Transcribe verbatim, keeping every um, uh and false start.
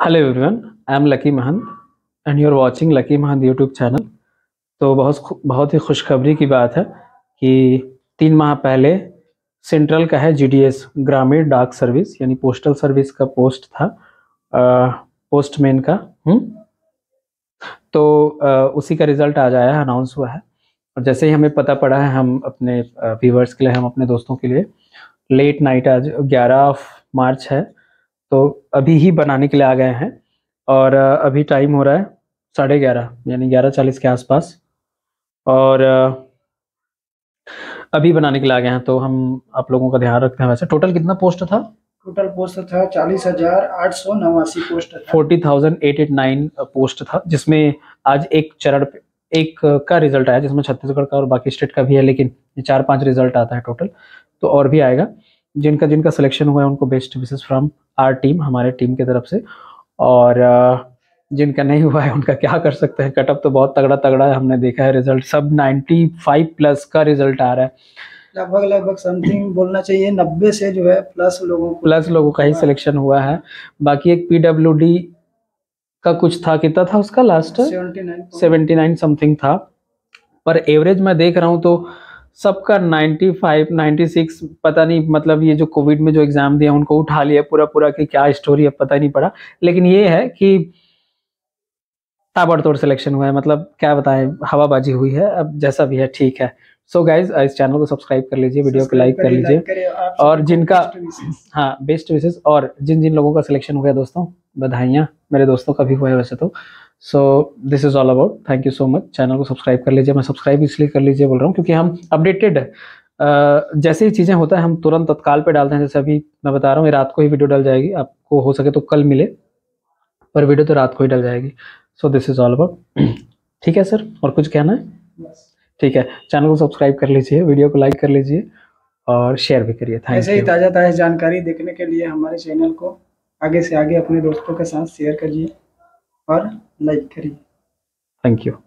Hello everyone, I am Lucky Mahant and you are watching Lucky Mahant YouTube channel. तो बहुत खु- बहुत ही खुशखबरी की बात है कि तीन माह पहले सेंट्रल का है जीडीएस ग्रामीण डाक सर्विस यानी पोस्टल सर्विस का पोस्ट था, पोस्टमैन का। हम्म तो अ, उसी का रिजल्ट आज आया है, अनाउंस हुआ है। और जैसे ही हमें पता पड़ा है, हम अपने व्यूवर्स के लिए, हम अपने दोस्तों के लिए लेट नाइट, आज ग्यारह मार्च है, तो अभी ही बनाने के लिए आ गए हैं। और अ, अभी टाइम हो रहा है साढ़े ग्यारह यानी ग्यारह चालीस के आसपास। और अ, अभी बनाने के लिए आ गए हैं, तो हम आप लोगों का ध्यान रखते हैं। वैसे टोटल कितना पोस्ट था? टोटल पोस्ट था चालीस हजार आठ सौ नवासी पोस्ट था। Forty thousand eight eight nine post था, जिसमें आज एक चरण पे एक का रिजल्ट आया, जिसमें छत्तीसगढ़ का और बाकी स्टेट का भी है, लेकिन ये चार पांच रिजल्ट आता है टोटल। तो और भी आएगा। जिनका जिनका सिलेक्शन हुआ है उनको best wishes from our team, हमारे टीम की तरफ से। और अ, जिनका नहीं हुआ है उनका क्या कर सकते हैं। कटअप तो बहुत तगड़ा तगड़ा है, हमने देखा है रिजल्ट, सब नाइन्टी फाइव प्लस का रिजल्ट आ रहा है। लगभग लगभग समथिंग बोलना चाहिए नब्बे से जो है प्लस लोगों को प्लस लोगों का ही सिलेक्शन हुआ है। बाकी एक पीडब्ल्यूडी का कुछ था, कितना था उसका लास्ट? सेवेंटी नाइन समथिंग था। पर एवरेज मैं देख रहा हूँ तो सबका नाइन्टी फाइव नाइन्टी सिक्स, पता नहीं, मतलब ये जो कोविड में जो एग्जाम दिया उनको उठा लिया पूरा पूरा, कि क्या स्टोरी है पता नहीं पड़ा। लेकिन ये है कि ताबड़तोड़ सिलेक्शन हुआ है, मतलब क्या बताएं, हवाबाजी हुई है। अब जैसा भी है ठीक है। सो गाइज, इस चैनल को सब्सक्राइब कर लीजिए, वीडियो को लाइक कर लीजिए। और जिनका, हाँ, बेस्ट विशेस। और जिन जिन लोगों का सिलेक्शन हो गया दोस्तों, बधाइयाँ। मेरे दोस्तों का भी हुआ है वैसे तो। So this is all about, thank you so much. Channel को सब्सक्राइब कर लीजिए। मैं सब्सक्राइब इसलिए कर लीजिए बोल रहा हूँ क्योंकि हम अपडेटेड, जैसे ही चीज़ें होता है हम तुरंत तत्काल पे डालते हैं। जैसे अभी मैं बता रहा हूँ, ये रात को ही वीडियो डल जाएगी, आपको हो सके तो कल मिले, पर वीडियो तो रात को ही डल जाएगी। So this is all about. ठीक है सर, और कुछ कहना है? ठीक है, चैनल को सब्सक्राइब कर लीजिए, वीडियो को लाइक कर लीजिए और शेयर भी करिए। थैंक ऐसे ही यू। ताज़ा ताज़ा जानकारी देखने के लिए हमारे चैनल को आगे से आगे अपने दोस्तों के साथ शेयर करिए और लाइक करिए। Thank you.